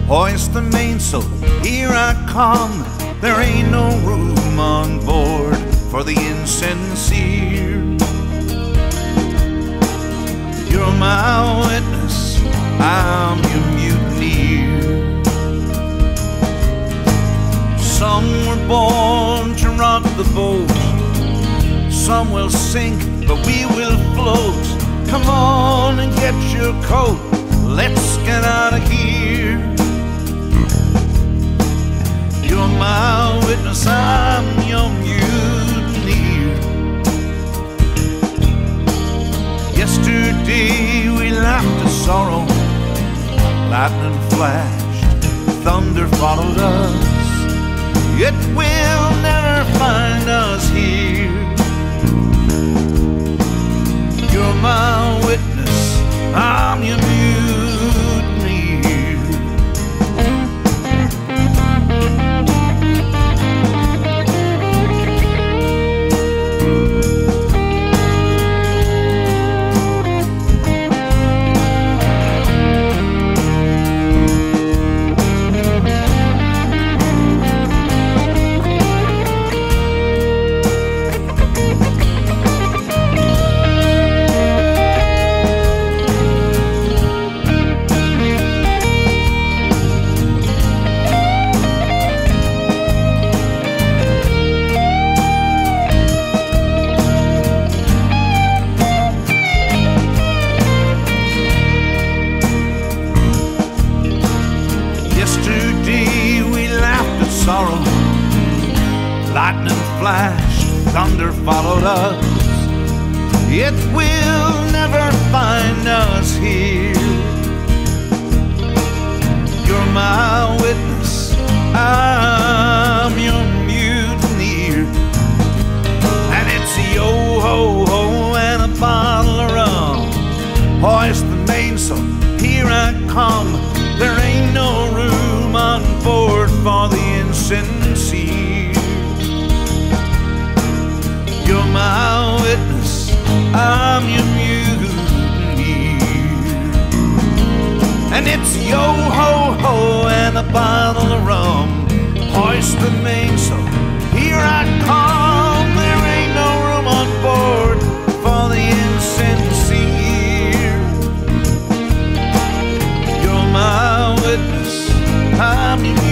Hoist the mainsail, here I come. There ain't no room on board for the insincere. You're my witness, I'm your mutineer. Some were born to rock the boat, some will sink, but we will float. Come on and get your coat, let's get out of here. You're my witness, I'm your mutineer. Yesterday we laughed at sorrow, lightning flashed, thunder followed us. It will never find us here. You're my witness, I'm your mutineer. Yesterday we laughed at sorrow, lightning flashed, thunder followed us. It will never find us here. You're my witness, I'm your mutineer. And it's a yo-ho-ho and a bottle of rum. Hoist the mainsail, here I come. There ain't no room on board for the insincere. You're my witness, I'm your mutineer. And it's yo-ho-ho and a bottle of rum. Hoist the mainsail, here I come. There ain't no room on board for the insincere. You're my witness, I'm your